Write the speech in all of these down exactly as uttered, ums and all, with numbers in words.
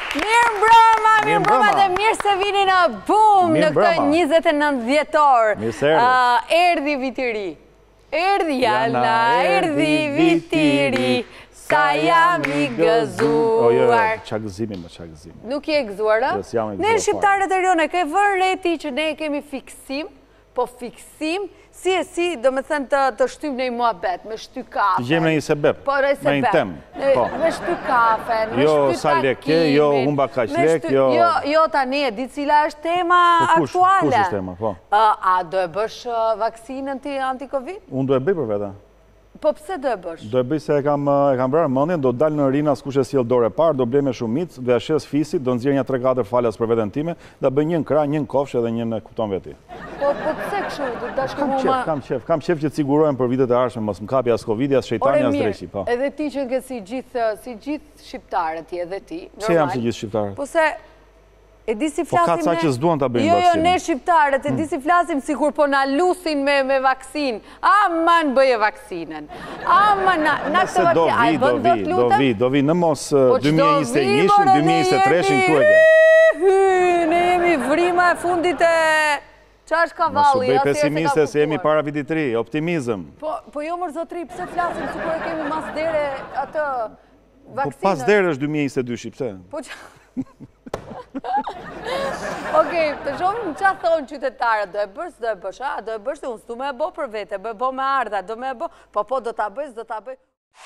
Mirë mbrëma, mirë mbrëma dhe mirë se vini në bum në këtë njëzet e nëntë dhjetor. Mirë se erdhët. Erdi vitiri. Erdi jana, erdi vitiri. Sa jam i gëzuar. O, jo, qa gëzimi më, qa gëzimi. Nuk je gëzuar, a? Yes, jam i gëzuar. Ne shqiptarët e rjone, ke vërë reti që ne kemi fiksim, po fiksim, si e si, do me thënë të shtym në i muabet, me shty kafe. Të gjemë në një sebep, me një tem. Me shty kafe, me jo shty sa leke, jo humba kaq lek, jo... Jo tani e ditë cila është tema aktuale. Kush është tema, po? A do e bësh vaksinën ti anti-Covid? Unë do e bëj për vete. Po pse do e bësh? Do e bëj se e kam brarë mëndjen, do dalë në rinë as kush e sjell dorë e parë, do blej me shumicë, do e shes fisit, do nxjerr një tre katër falas për veten time, da bëj një në krah, një në kofsh edhe një në kupton veti. Po po pse kështu? Do dash kam qef, kam qef, kam qef që të sigurohem për vitet e ardhshme, mos më kapi as Covidi, as shejtani, as dreqi, po. Edhe ti që ke si gjithë, si gjithë shqiptarët je edhe ti, normal. Pse jam si gjithë shqiptarët? Po se e di si flasim ne... Po ka ca që s'duan ta bëjnë vaksinën. Jo, jo, vaksinën. ne shqiptarët, e di si flasim sikur po na lusin me, me vaksin. Aman bëje vaksinën. Aman, na, na këtë vaksin. A e bën do të lutem? Do vi, do vi, në mos dy mijë e njëzet e një, dy mijë e njëzet e tre këtu e ke. Ne jemi vrima e fundit e... Qa është kavalli? Mos u bëj pesimiste se jemi para vitit tri, optimizëm. Po jo mërë zotri, pëse flasim sikur e kemi mas dere atë vaksinën? Po pas dere është dy mijë e njëzet e dy, shqipse. Po që... Okej, të shumë qa thonë qytetarët, do e bësh, do e bësh, a, do e bësh, unë s'du me e bo për vete, bë bo me ardha, do me e bo, po po, do t'a bësh, do t'a bësh.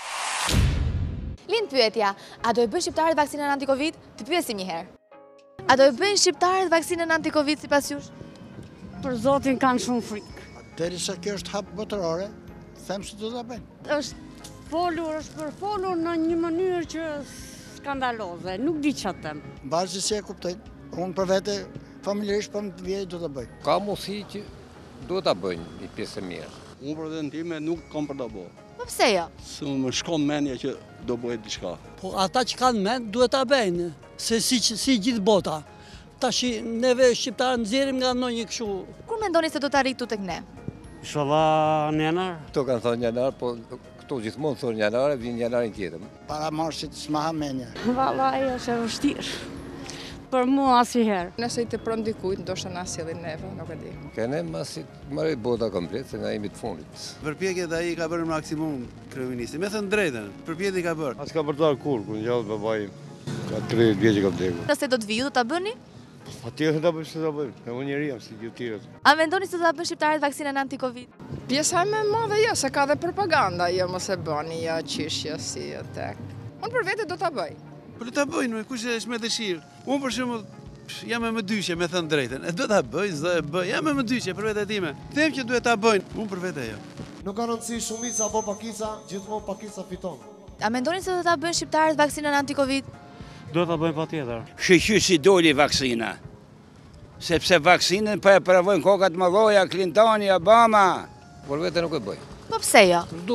Lind pyetja, a do e bësh shqiptarët vaksinën anti-Covid? Të pyesim një herë. A do e bëjnë shqiptarët vaksinën anti-Covid si pas jush? Për zotin kanë shumë frikë. Deri sa kjo është hap botërore, them se do t'a bëjnë. është folur, është për folur në një mënyrë që skandaloze, nuk di që të temë. Bazë si e kuptoj, unë për vete familjerisht për më vjej do t'a bëjnë. Ka mundësi që do t'a bëjnë një pjesë e mirë. Unë për vetën time nuk kam për t'a bëjnë. Po pse jo? Se më shkon menja që do bëjt diçka. Po ata që kanë mend duhet t'a bëjnë, se si, si gjithë bota. Tashi neve shqiptarë nxjerrim nga ndonjë kështu. Kur mendoni se do të arritu tek ne? Inshallah në janar. Këto kanë thonë janar, po këto gjithmonë thonë janar, vjen janarin tjetër. Para marsit s'ma ha menja. Vallai është e vështirë. Për mua asnjëherë. Nëse i të pron dikujt, ndoshta na sjellin neve, nuk e di. Kene masi marrë bota komplet, se nga jemi të fundit. Përpjekjet ai ka bërë maksimum kryeministi. Me thënë drejtën, përpjekjet i ka bërë. As ka bërtar kur, kur ngjall babaj. Ka tridhjetë vjeç që ka vdekur. Nëse do të viju, do ta bëni? Atje ta bëj se ta bëj. Ka unë njeri jam si gjithë tjerët. A mendoni se do ta bëjnë shqiptarët vaksinën anti-Covid? Pjesa më e madhe jo, se ka dhe propaganda, jo mos e bëni, jo qishja si tek. Unë për vete do ta bëj. Po le ta bëjnë, kush është me dëshirë. Unë për shembull jam me dyshje, me thënë drejtën. E do ta bëj, s'do e bëj. Jam me dyshje për veten time. Them që duhet ta bëjnë, unë për vete jo. Nuk ka rëndësi shumica apo pakisa, gjithmonë pakisa fiton. A mendoni se do ta bëjnë shqiptarët vaksinën anti-Covid? Do ta bëjnë patjetër. Shqyqy si doli vaksina. Sepse vaksinën për e provojnë kokat më loja, Clintoni, Obama. Por vete nuk e bëj. Po pse jo? Du.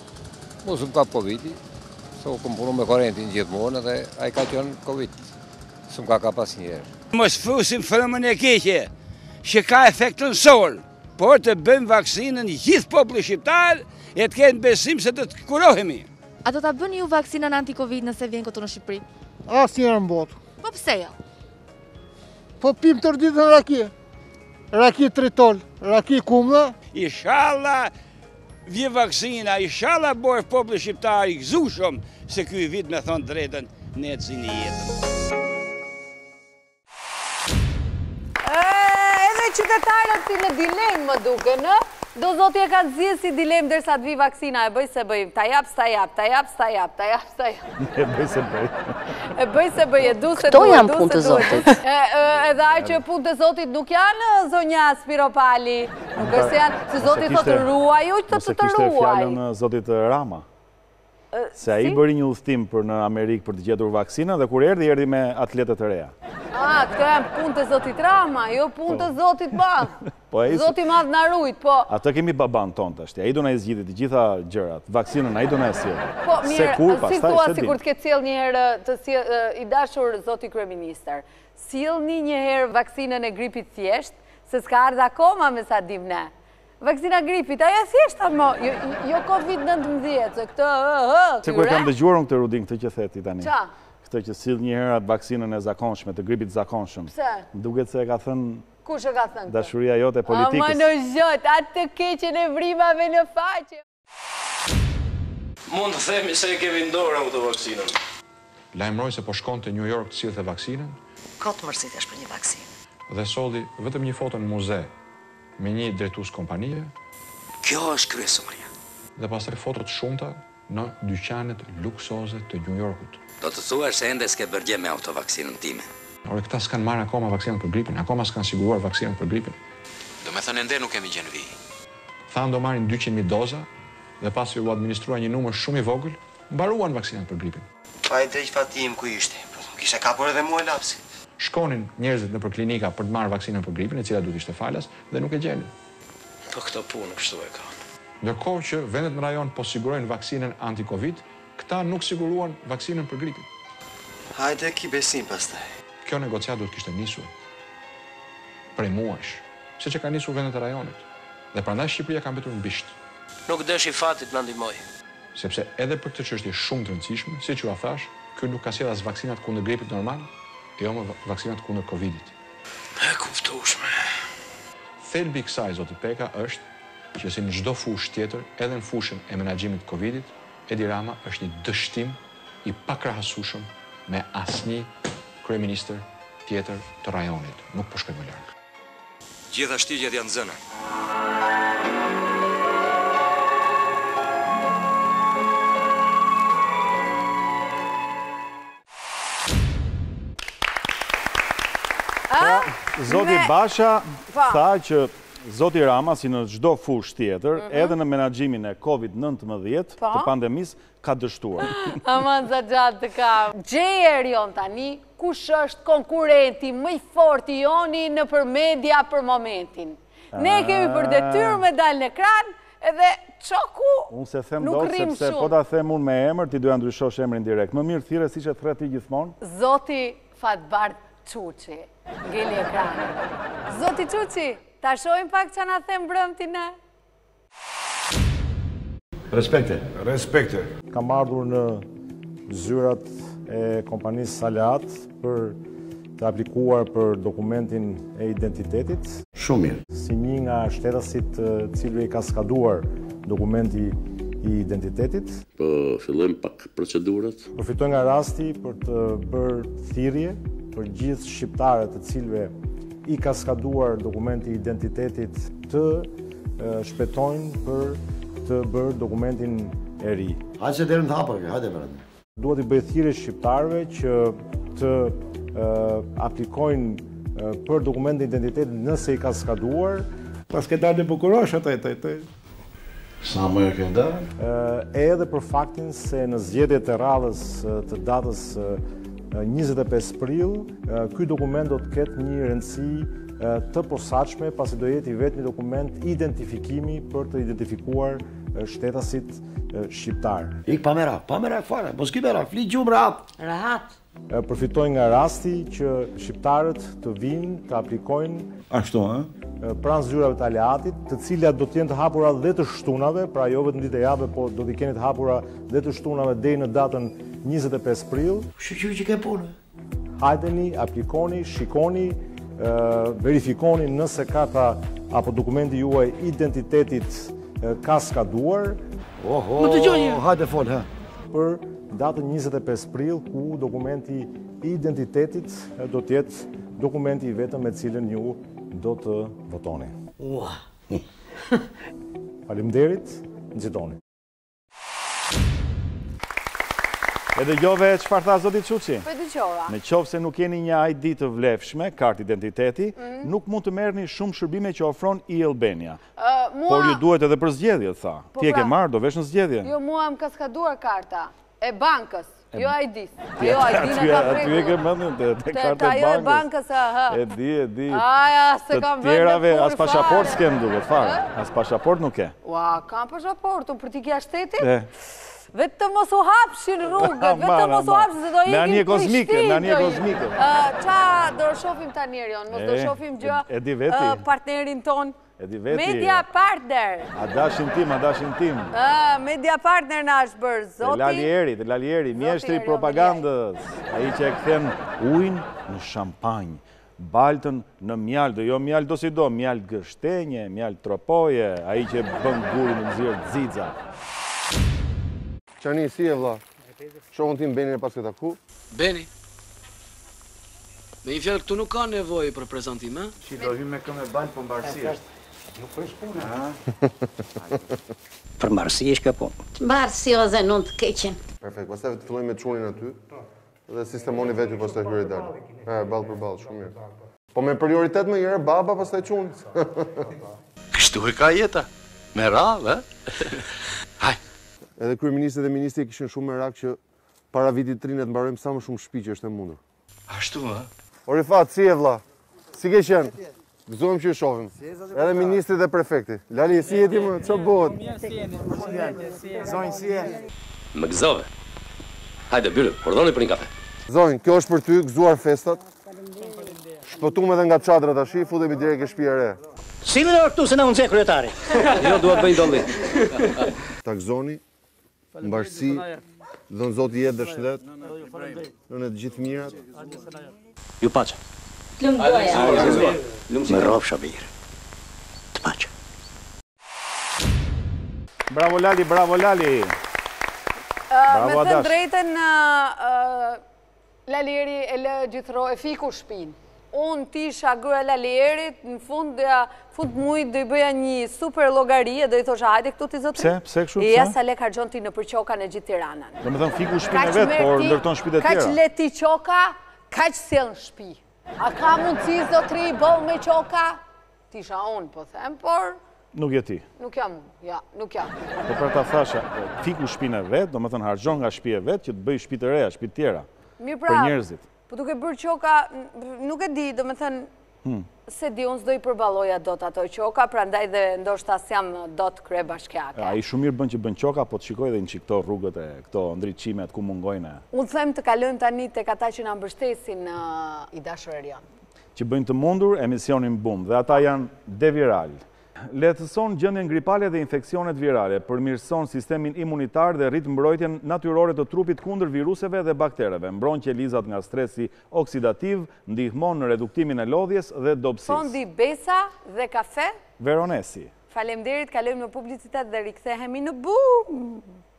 Mos më ka Covidi, se u kom punu me korentin gjithmonë dhe ai ka qenë Covid. S'm ka kap asnjëherë. Mos fusim frymën e keqe, që ka efekt nënsor, por të bëjmë vaksinën gjithë populli shqiptar e të kenë besim se do të kurohemi. A do ta bëni ju vaksinën anti-Covid nëse vjen këtu në Shqipëri? Asnjëherë në botë. Po pse jo? Po pim tërë ditën raki. Raki tritol, raki kumla. Inshallah vje vaksina, inshallah bërë populli shqiptar i gëzushëm se ky vit me thonë drejtën ne të zini jetën. Edhe qytetarët si në dilemë më duke, në? Do zoti e ka zhjë si dilemë dërsa të vi vaksina, e bëj se bëj, ta jap, ta jap, ta jap, ta jap, ta jap, ta jap. E bëj se bëj. E bëj se bëj, e du se Këto janë punë të zotit. Edhe ai që punë të zotit nuk janë zonja Spiropali. Nuk është janë, se zotit thotë ruaj, ju të të të ruaj. Nëse kishte fjallën zotit Rama. Se a i bëri një udhtim për në Amerikë për të gjetur vaksinën dhe kur erdi, erdi me atletet të reja. A, këto janë punë të zotit Rama, jo punë të zotit madh. Zoti madh na rujt, po... Atë kemi baban tonë të ashtë, a i do na i zgjidit të gjitha gjërat, vaksinën a i do na e sjellë. Po, mirë, si thua si kur të ketë sjellë një herë të i dashur zoti kryeministër, sjellni një herë vaksinën e gripit thjesht, se s'ka ardhur akoma me sa dim ne. Vaksina gripit, aja thjeshta mo, jo Covid nëntëmbëdhjetë, se këtë... Se kur kam dëgjuar unë këtë Rudin, këtë që theti tani. Qa? këtë që sill një herë atë vaksinën e zakonshme, të gripit zakonshëm. Pse? Duket se e ka thënë Kush e ka thënë këtë? dashuria jote e politikës. Ama në zot, atë të keqen e vrimave në faqe. Mund të themi se e kemi në dorë auto vaksinën. Lajmëroj se po shkon të New York të sillte vaksinën. Ka të mërzitesh për një vaksinë. Dhe solli vetëm një foto në muze me një drejtues kompanie. Kjo është kryesorja. Dhe pastaj fotot shumëta në dyqanet luksoze të New Yorkut. Do të thuash se ende s'ke bërgje me autovaksinën time. Ore, këta s'kan marrë akoma vaksinën për gripin, akoma s'kan siguruar vaksinën për gripin. Do me thënë ende nuk kemi gjenë vi. Thanë do marrin dyqind mijë doza dhe pasi u administrua një numër shumë i vogël, mbaruan vaksinën për gripin. Pa i drejt fatim ku ishte, kishe kapur edhe mua lapsi. Shkonin njerëzit nëpër klinika për të marrë vaksinën për gripin, e cila duhet ishte falas, dhe nuk e gjenin. Po këto punë kështu e ka. Ndërkohë që vendet në rajon po sigurojnë vaksinën anti-Covid, këta nuk siguruan vaksinën për gripin. Hajde ki besim pastaj. Kjo negociat duhet kishte nisur prej muajsh, siç e ka nisur vendet e rajonit. Dhe prandaj Shqipëria ka mbetur në bisht. Nuk dësh i fatit na ndihmoj. Sepse edhe për këtë çështje shumë të rëndësishme, siç ju a thash, ky nuk ka sjellë as vaksinat kundër gripit normal, jo më vaksinat kundër Covidit. E kuptueshme. Thelbi i kësaj, zoti Peka, është që si në çdo fushë tjetër, edhe në fushën e menaxhimit të Covidit, Edi Rama është një dështim i pakrahasueshëm me asnjë kryeministër tjetër të rajonit. Nuk po shkoj më larg. Gjitha shtigjet janë zëna. Zoti Basha tha që Zoti Rama, si në çdo fushë tjetër, edhe në menaxhimin e Covid nëntëmbëdhjetë të pandemisë, ka dështuar. Aman za gjatë të kam. Gjeje Rion tani, kush është konkurenti më i fortë i joni në për media për momentin. Ne kemi për detyrë me dalë në ekran, edhe çoku Unë se them nuk dot rrim sepse shumë. po ta them unë me emër, ti doja ndryshosh emrin direkt. Më mirë thirrë siç e thret ti gjithmonë. Zoti Fatbart Çuçi, ngeli ekranin. Zoti Çuçi, ta shohim pak që na them brëmti ne. Respekte. Respekte. Kam ardhur në zyrat e kompanisë Salat për të aplikuar për dokumentin e identitetit. Shumë mirë. Si një nga shtetasit cilëve i ka skaduar dokumenti i identitetit. Po fillojmë pak procedurat. Përfitoj nga rasti për të bërë thirrje për gjithë shqiptarët të cilëve i ka skaduar dokumenti i identitetit të shpejtojnë për të bërë dokumentin e ri. Hajde se deri në hapër, hajde për atë. Duhet i bëj thirrje shqiptarëve që të aplikojnë për dokumentin e identitetit nëse i ka skaduar. Pas ke dalë bukurosh atë atë. Sa më e ke dalë? Edhe për faktin se në zgjedhjet e radhës të datës njëzet e pesë prill, ky dokument do të ketë një rëndësi të posaçme, pasi do jetë i vetë një dokument identifikimi për të identifikuar shtetasit shqiptar. Ik pa merak, pa merak fare, mos ki merak, fli gjumë rahat. Rahat. Përfitoj nga rasti që shqiptarët të vinë, të aplikojnë ashtu, ë? pranë zyrave të aleatit, të cilat do të jenë të hapura dhe të shtunave, pra jo vetëm ditë e javë, po do t'i keni të hapura dhe të shtunave deri në datën njëzet e pesë prill. Shqyqy që ke punë. Hajdeni, aplikoni, shikoni, verifikoni nëse karta apo dokumenti juaj identitetit ka skaduar. Oho, hajde fol, ha. Për datën njëzet e pesë prill, ku dokumenti i identitetit do të jetë dokumenti i vetëm me cilën ju do të votoni. Ua. Faleminderit, nxitoni. E dëgjove çfarë tha zoti Çuçi? Po dëgjova. Në qoftë se nuk keni një I D të vlefshme, kartë identiteti, nuk mund të merrni shumë shërbime që ofron i Albania. Por ju duhet edhe për zgjedhje, tha. Ti e ke marrë, do vesh në zgjedhje. Jo, mua më ka skaduar karta e bankës, jo I D-s. Jo I D-na ka prekur. Aty e ke mendjen te karta e bankës. Jo e bankës, aha. E di, e di. Aja, se kam vënë. Tjerave as pasaport s'kem duket fare. As pasaport nuk ke. Ua, kam pasaport, unë për t'i kja shtetit. Vetë të mos u hapshin rrugët, vetë të mos u hapshin, se do ikim me anje kozmike, me anje kozmike. Qa do shofim tani Erion, mos do shofim gjë partnerin ton, E di veti. Media partner. A dashin tim, a dashin tim. Ah, media partner na është bërë zoti. Të Lalieri, të Lalieri, mjeshtri i propagandës. Ai që e kthen ujin në shampanjë, baltën në mjaltë, jo mjaltë do si do, mjaltë gështenje, mjaltë tropoje, ai që bën gurin në nxirr xixa. Qani, si e vlla? Shohun tim Benin e pas këta ku? Beni. Me një fjallë këtu nuk ka nevojë për prezantim, e? Shi do hym me këmbë balë për mbarësi është. Nuk është puna. Për mbarësi është ka punë. Mbarësi ose nuk të keqen. Perfekt, pastaj të fillojmë me çunin aty. Dhe sistemoni vetë pastaj hyri dal. E ball për ball, shumë mirë. Po me prioritet më njëherë baba pastaj çuni. Kështu e ka jeta. Me radhë, e? Haj. Edhe kryeministri dhe ministri kishin shumë merak që para vitit të rinë të mbarojmë sa më shumë shtëpi që është e mundur. Ashtu, ha? Orifat, si e vlla? Si ke qenë? Gëzojmë që ju shohim. Edhe ministri dhe prefekti. Lali, si jeti më? Ço bëhet? Zonjë, si e? Më gëzove. Hajde, byllë, ordoni për një kafe. Zonjë, kjo është për ty, gëzuar festat. Shpëtuam edhe nga çadra tash, futemi direkt ke shtëpia e re. Cilën orë këtu se na unxhe kryetari? Jo, duhet bëj dolli. Ta gëzoni, mbarësi, dhënë Zoti jetë dhe shëndet, në të gjithë mirat. Ju pace. Lëmë doja. Me ropë shabirë. Të pace. Bravo Lali, bravo Lali. Me të drejten, Lalieri e lë gjithro e fiku shpinë. Unë tisha gruja Lalierit, në fund fund mujt do i bëja një super llogari e do i thosha hajde këtu ti zotëri. Pse? Pse kështu? Ja sa lek harxhon ti në përqoka në gjithë Tiranën. Do të thënë fiku shpinë e vet, por ndërton shtëpitë e tjera. Kaq leti qoka, kaq sjell në shtëpi. A ka mundësi zotëri boll me qoka? Tisha unë po them, por nuk je ti. Nuk jam unë, ja, nuk jam. Po për ta thasha, fiku shpinë e vet, do të thënë harxhon nga shtëpia e vet që të bëj shtëpi të reja, shtëpi të tjera. Mirë për njerëzit. Po duke bërë qoka, nuk e di, do me thënë, se di, unë s'do i përbaloja dot ato qoka, pra ndaj dhe ndoshta s'jam dot krye bashkiake. A i shumë mirë bën që bën qoka, po të shikoj dhe në që këto rrugët e këto ndriçimet ku mungojnë. Unë them të kalojmë tani tek ata që na mbështesin i dashurion. Që bëjnë të mundur emisionin bum, dhe ata janë deviral. Lehtëson gjendjen gripale dhe infeksionet virale, përmirëson sistemin imunitar dhe rrit mbrojtjen natyrore të trupit kundër viruseve dhe baktereve, mbron qelizat nga stresi oksidativ, ndihmon në reduktimin e lodhjes dhe dobësisë. Fondi Besa dhe kafe? Veronesi. Faleminderit, kalojmë në publicitet dhe rikthehemi në bum.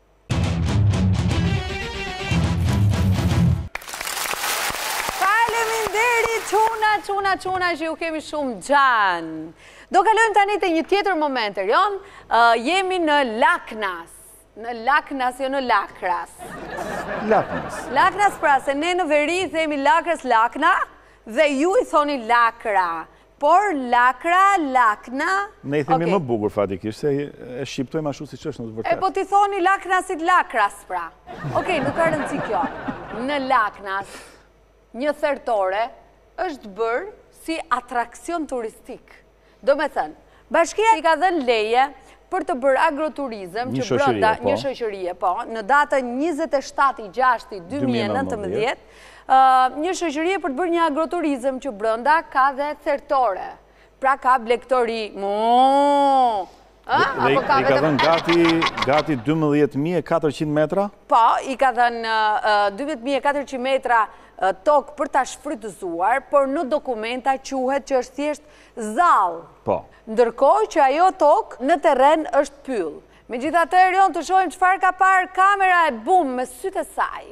Faleminderit, çuna, çuna, çuna, që ju kemi shumë gjanë. Do kalojmë tani te një tjetër moment, Erion, jemi në Laknas. Në Laknas, jo në Lakras. Laknas. Laknas, pra, se ne në veri themi Lakras, Lakna, dhe ju i thoni Lakra. Por Lakra, Lakna... Ne i themi më bukur, fatikisht, se e shqiptojmë ashtu si që është në të vërtet. E po ti thoni Laknasit Lakras, pra. Okej, nuk ka rëndësi kjo. Në Laknas, një thertore është bërë si atraksion turistik. Do me thënë, Bashkia i ka dhënë leje për të bërë agroturizm që brenda një shoqërie, po, në datën njëzet e shtatë i gjashti dy mijë e nëntëmbëdhjetë, një shoqërie për të bërë një agroturizm që brenda ka dhe thertore. Pra ka blektori. Mo! Dhe i ka dhënë gati dymbëdhjetë mijë e katërqind metra? Po, i ka dhënë dymbëdhjetë mijë e katërqind metra tokë për ta shfrytëzuar, por në dokumenta quhet që është thjesht zall. Po. Ndërkohë që ajo tokë në terren është pyll. Megjithatë, Erion, të shohim çfarë ka parë kamera e bum me sytë e saj.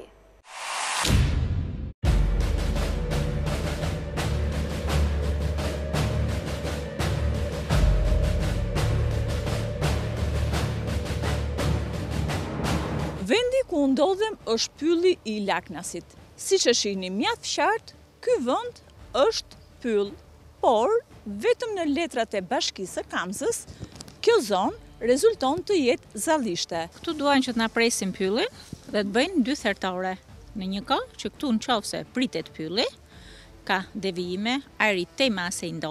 Vendi ku ndodhem është pylli i Laknasit. Si që shihni mjaft qartë, ky vend është pyll, por vetëm në letrat e Bashkisë së Kamzës, kjo zonë rezulton të jetë zallishte. Këtu duan që të na presin pyllin dhe të bëjnë dy thertore. Në një kohë që këtu nëse pritet pylli, ka devijime, ajri tej mase i ndotur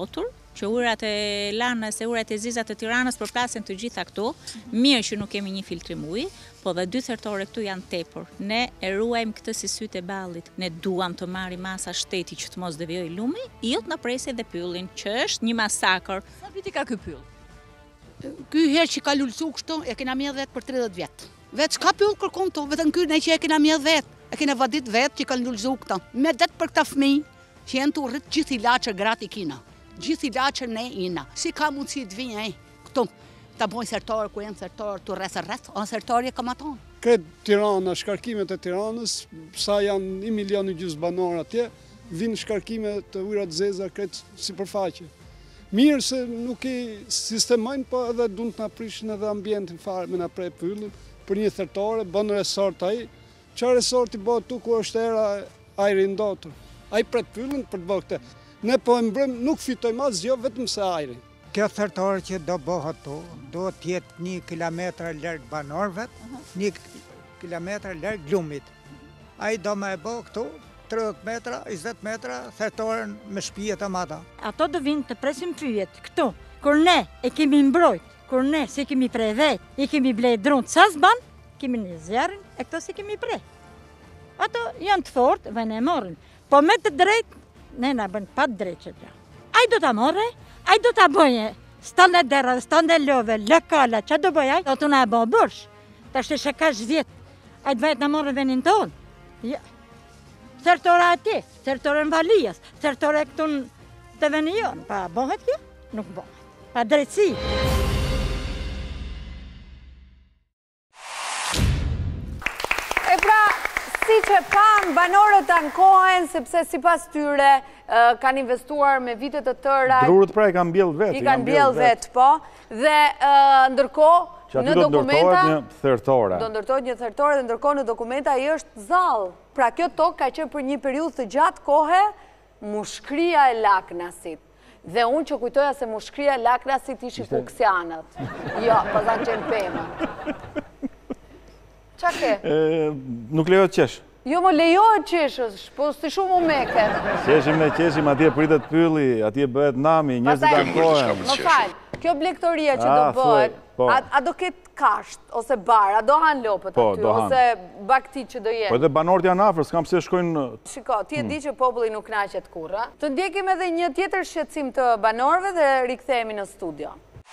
që urat e Lanës e urat e Zizat të Tiranës përplasen të gjitha këtu, mirë që nuk kemi një filtrim uji, po dhe dy thertore këtu janë tepër. Ne e ruajmë këtë si sytë e ballit. Ne duam të marrim masa shteti që të mos devijoj lumi, jo të na presë edhe pyllin, që është një masakër. Sa viti ka ky pyll? Ky herë që ka lulësu kështu, e kena mjedh vetë për tridhjetë vjet. Vetë s'ka pyll kërkon këtu, vetëm ky ne që e kena mjedh vetë. E kena vadit vetë që ka lulësu këtu. Me det për këta fëmijë që janë të rrit gjithë ilaçe gratis kina. Gjithë ilaçe ne ina. Si ka mundësi të vinë ai këtu? Ta bojnë thertore ku janë thertore të rreth rreth, o thertore kamaton. Këtë Tirana, shkarkimet e Tiranës, sa janë një milion e gjys banor atje, vinë shkarkimet të ujrat zeza këtë si përfaqe. Mirë se nuk i sistemojnë, po edhe duhet të na prishin edhe ambientin fare me na prej pyllin, për një thertore, bën resort ai. Çfarë resort i bëhet tu ku është era ajri ndotur? Ai pret pyllin për të bërë këtë. Ne po e mbrëm, nuk fitojmë asgjë vetëm se ajri. Kjo thertore që do bëhet tu, do t'jetë një kilometër larg banorëve, një kilometër larg lumit. Ai do më e bë këtu tridhjetë metra, njëzet metra thertoren me shtëpijet e mëdha. Ato do vinë të presin pyjet këtu. Kur ne e kemi mbrojt, kur ne si kemi prej vet, i kemi blej drunt sa s'ban, kemi një zjarrin e këto si kemi prej. Ato janë të fortë, vënë e morrin. Po me të drejt, ne na bën pa të drejt që t'ja. Ai do ta morre, ai do ta bëje, stande dera, stande love, lëkala, që do bëj ai? Do të na e bë bërsh. Tash e ka vjet, ai të vajt na morre venin ton. Ja. Thertore atje, thertore në Valijas, thertore këtu të veni jonë. Pa bëhet kjo? Nuk bëhet. Pa drejtësi. E pra, si që pan, banorët ankohen, sepse si pas tyre kanë investuar me vitet të tëra. Drurët pra i kanë mbjell vetë. I kanë mbjell vetë, po. Dhe ndërkohë, në dokumenta, do ndërtojt një thertore dhe ndërkohë në dokumenta i është zall. Pra kjo tokë ka qenë për një periudhë të gjatë kohe mushkria e Laknasit. Dhe unë që kujtoja se mushkria e Laknasit ishi fuksianët. Jo, pas anë qenë pema. Qa ke? Nuk lejohet qesh. Jo, më lejohet qeshës, po s'ti shumë u meke. Qeshim ne qeshim, atje pritet pylli, atje bëhet nami, njerëzit ankohen. Më falë, kjo blektoria që do bëhet, a do ketë kasht, ose bar, a do hanë lopët aty, ose bakti që do jenë? Po edhe banorët janë afër, s'kam pse shkojnë... Shiko, ti e di që populli nuk naqet kurrë. Të ndjekim edhe një tjetër shqetësim të banorëve dhe rikthehemi në studio.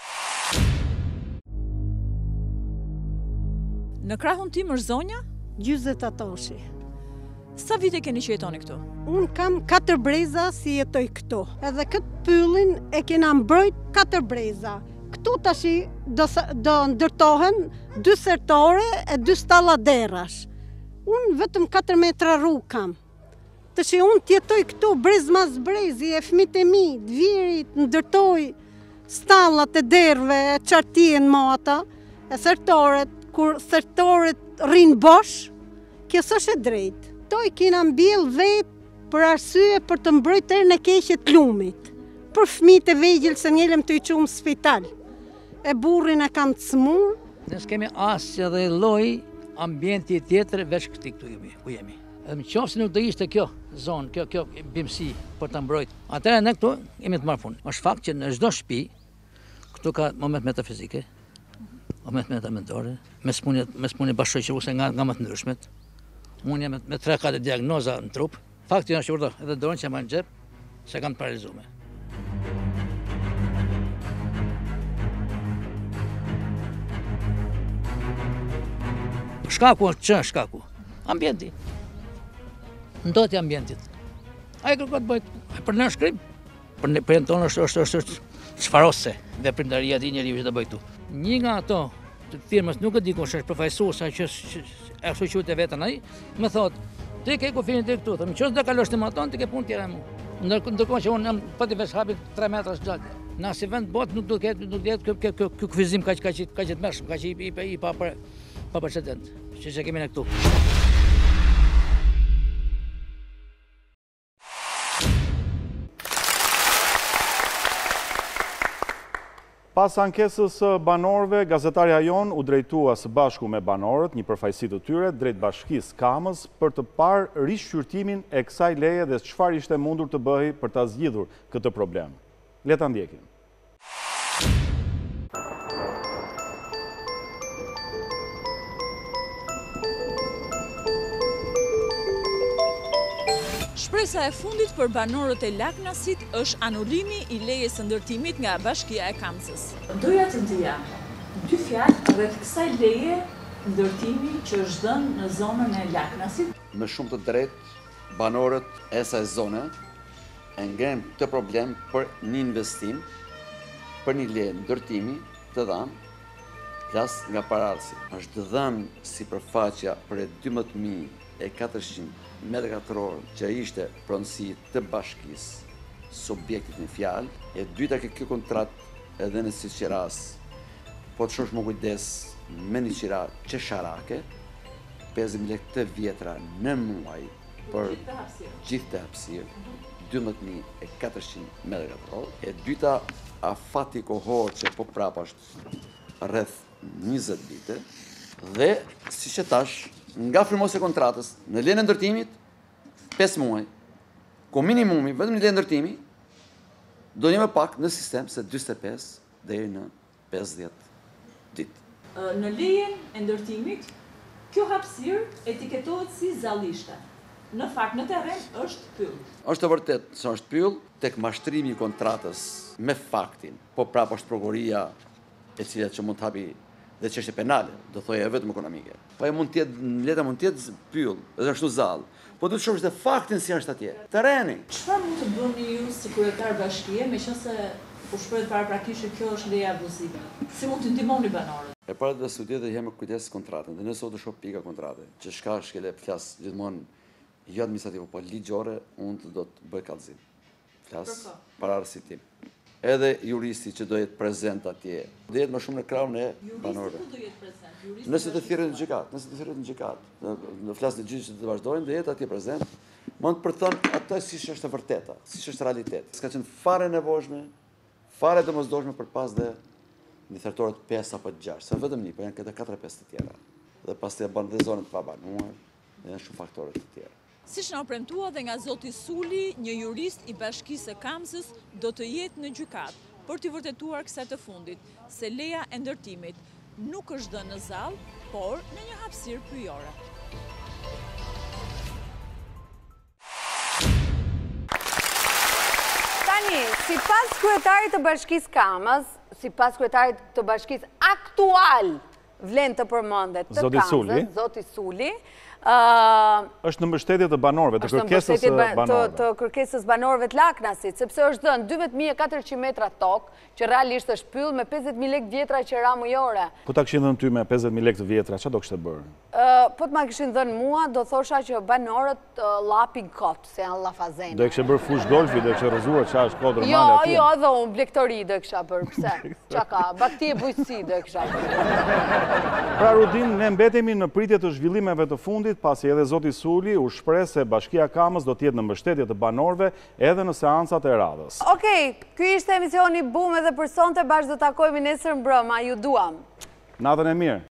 Në krahun tim është zonja? gjysmë atoshi. Sa vite keni që jetoni këtu? Unë kam katër breza si jetoj këtu. Edhe këtë pyllin e kena mbrojt katër breza. Këtu tashi do, do ndërtohen dy thertore e dy stalla derash. Unë vetëm katër metra rrugë kam. Tashi unë tjetoj këtu brez mas brezi e fëmijët e mi, të virit, ndërtoj stallat e derve, e qartien mota, e thertoret, kur thertoret rrinë bosh, kjo s'është e drejtë. To i kina mbjell vetë për arsye për të mbrojtë erën e keqe të lumit. Për fëmijët e vegjël se ngelem të i qumë spital. E burrin e kam të smur. Ne s'kemi asë edhe lloj ambienti tjetër veç këti këtu jemi, ku jemi. Edhe më qofë se nuk do ishte kjo zonë, kjo, kjo bimësi për të mbrojtë. Atëherë ne këtu jemi të marrë punë. Është fakt që në çdo shtëpi këtu ka moment metafizike, moment mentalore, mes punë bashkëshortëse nga nga më të ndryshmet. Unë jam me tre katër diagnoza në trup. Fakti është që vërtet edhe dorën që marr në xhep se kam të paralizuar. Shkaku është që shkaku? Ambienti. Ndotja ambientit. Ai kërkon të bëjë, për në shkrim. Për ne për tonë është është është çfarose veprimtaria e njeriu që të bëjë këtu. Një nga ato të firmës nuk e di kush është përfaqësuesa që e shoqëruat e vetën ai, më thotë, ti ke kufirin ti këtu, thëmë ços do kalosh ti maton, ti ke punë tjera mu. Ndërkohë që unë jam pa të vesh hapi tre metra gjallë. Na si vend bot nuk do të ketë nuk do të ketë ky ky ky kufizim kaq kaq kaq të mëshëm, kaq i i pa pa precedent. Që që kemi ne këtu. Pas ankesës banorëve, gazetarja jonë u drejtua së bashku me banorët, një përfaqësi të tyre, drejt bashkisë Kamzës, për të parë rishqyrtimin e kësaj leje dhe çfarë ishte mundur të bëhej për ta zgjidhur këtë problem. Le ta ndjekim. Shpresa e fundit për banorët e Laknasit është anullimi i lejes së ndërtimit nga Bashkia e Kamzës. Doja të dija dy fjalë rreth kësaj leje ndërtimi që është dhënë në zonën e Laknasit. Me shumë të drejtë, banorët e asaj zone e ngrenë këtë problem për një investim, për një leje ndërtimi të dhënë, flas nga pararësi. Është dhënë sipërfaqja për dymbëdhjetë mijë e katërqind metra katror që ishte pronësi të bashkisë, subjektit në fjalë, e dyta ke kjo kontratë edhe në si qiras, po të shosh më kujdes me një qira qesharake, pesëdhjetë mijë lekë të vjetra në muaj për gjithë të hapësirë, dymbëdhjetë mijë e katërqind metra katror, e dyta afati kohor që po prapa është rreth njëzet vite, dhe si që tash, nga firmos e kontratës në lejen e ndërtimit, pesë muaj, ku minimumi, vetëm një leje ndërtimi, do një më pak në sistem se dyzet e pesë deri në pesëdhjetë ditë. Në lejen e ndërtimit, kjo hapësirë etiketohet si zallishte. Në fakt, në terren është pyll. Është të vërtet se është pyll, tek mashtrimi i kontratës me faktin, po prapë është prokuroria e cila që mund të hapi dhe çështje penale, do thoya e vetëm ekonomike. Po e mund të jetë leta mund të jetë pyll, edhe ashtu zall. Po duhet të shohësh dhe faktin si është atje. Terreni. Çfarë mund të bëni ju si kryetar bashkie, meqense u shpreh paraprakisht që kjo është leje abuzive? Si mund të ndihmoni banorët? E para të studioj dhe jam me kujdes kontratën. Dhe nëse do të shoh pika kontrate, që shka shkele flas gjithmonë jo administrative, po ligjore, unë do të bëj kallëzim. Flas para arsitim. Edhe juristi që do jetë prezent atje, do jetë më shumë në krahun e banorëve. Juristi ku do jetë prezent? Nëse të thirret në gjykat, nëse të thirret në gjykat, në flas në gjyq që të vazhdojnë, do jetë atje prezent, mund të përthon atë siç është e vërteta, siç është realitet. S'ka qenë fare nevojshme, fare domosdoshme për pas dhe një thertore të pesë apo të gjashtë, sa vetëm një, po janë këto katër pesë të tjera. Dhe pastaj bën dhe zonën të pabanuar, dhe janë shumë faktorë të tjerë. Siç na u premtua dhe nga zoti Suli, një jurist i Bashkisë së Kamzës do të jetë në gjykat për t'i vërtetuar kësaj të fundit, se leja e ndërtimit nuk është dhënë në zall, por në një hapësirë pyjore. Tani, sipas kryetarit të Bashkisë Kamës, sipas kryetarit të Bashkisë aktual, vlen të përmendet të Kamzës, zoti Suli, është në mbështetje të banorëve, të kërkesës banorëve. Të kërkesës banorëve të Laknasit, sepse është dhënë dymbëdhjetë mijë e katërqind metra tokë, që realisht është pyll me pesëdhjetë mijë lekë vjetra që ra mujore. Po ta kishin dhënë ty me pesëdhjetë mijë lekë të vjetra, çfarë do kishte bërë? Po të ma kishin dhënë mua, do thosha që banorët lapin kot, se janë llafazena. Do e kishe bërë fush golfi, do e kishe rrezuar çfarë është kodër Jo, male aty. jo, edhe unë blektori do e kisha bërë, pse? Çka ka? Bakti e bujqësi do e kisha bërë. Pra Rudin, ne mbetemi në pritje të zhvillimeve të fundit, pasi edhe zoti Suli u shpreh se Bashkia Kamës do të jetë në mbështetje të banorëve edhe në seancat e radhës. Okej, ky ishte emisioni Bum edhe për sonte, bashkë do takojmë nesër mbrëma, ju duam. Natën e mirë.